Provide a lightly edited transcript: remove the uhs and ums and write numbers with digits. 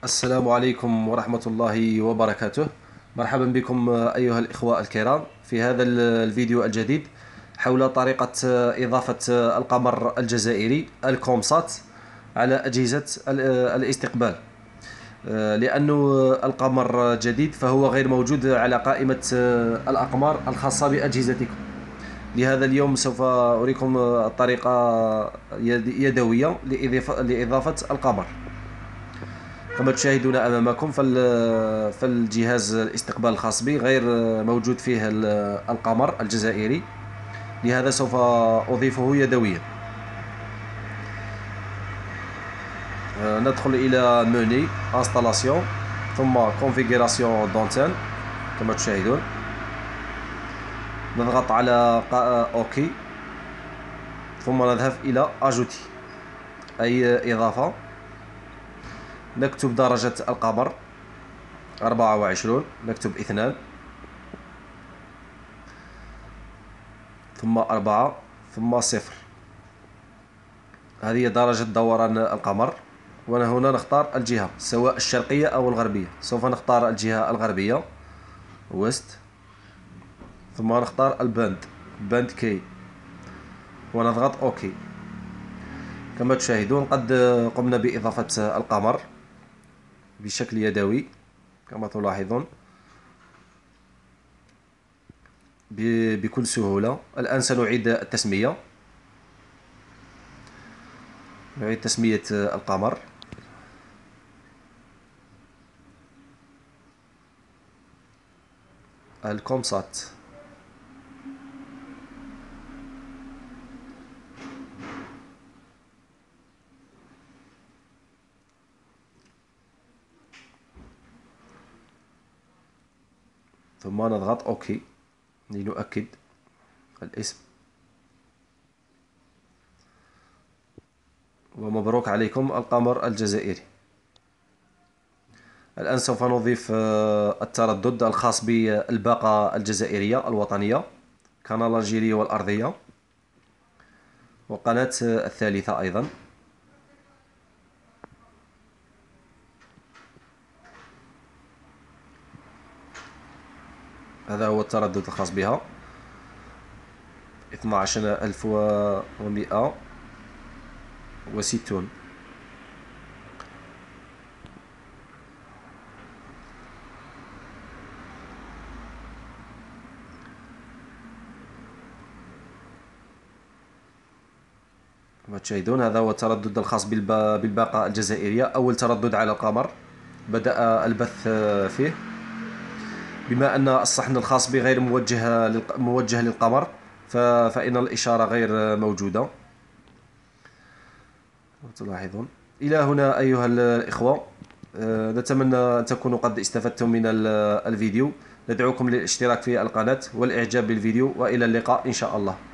السلام عليكم ورحمة الله وبركاته. مرحبا بكم أيها الإخوة الكرام في هذا الفيديو الجديد حول طريقة إضافة القمر الجزائري الكومسات على أجهزة الاستقبال. لأن القمر جديد فهو غير موجود على قائمة الأقمار الخاصة بأجهزتكم. لهذا اليوم سوف أريكم الطريقة يدوية لإضافة القمر. كما تشاهدون أمامكم فالجهاز الاستقبال الخاص بي غير موجود فيه القمر الجزائري، لهذا سوف أضيفه يدويا. ندخل إلى مني انستالاسيون ثم كونفيغوراسيون دونتين كما تشاهدون، نضغط على اوكي ثم نذهب إلى اجوتي أي إضافة. نكتب درجة القمر 24، نكتب 2 ثم 4 ثم 0. هذه درجة دوران القمر، وهنا نختار الجهة سواء الشرقية أو الغربية. سوف نختار الجهة الغربية ويست، ثم نختار باند كي ونضغط اوكي. كما تشاهدون قد قمنا بإضافة القمر بشكل يدوي كما تلاحظون بكل سهولة. الآن سنعيد التسمية، نعيد تسمية القمر. الكومسات. ثم نضغط اوكي لنؤكد الاسم. ومبروك عليكم القمر الجزائري. الآن سوف نضيف التردد الخاص بالباقة الجزائرية الوطنية، قناة الجيرية والأرضية، وقناة الثالثة أيضا. هذا هو التردد الخاص بها 12160. كما تشاهدون هذا هو التردد الخاص بالباقة الجزائرية، أول تردد على القمر بدأ البث فيه. بما أن الصحن الخاص به غير موجه للقمر فإن الإشارة غير موجودة. تلاحظون إلى هنا أيها الإخوة، نتمنى أن تكونوا قد استفدتم من الفيديو. ندعوكم للاشتراك في القناة والإعجاب بالفيديو، وإلى اللقاء إن شاء الله.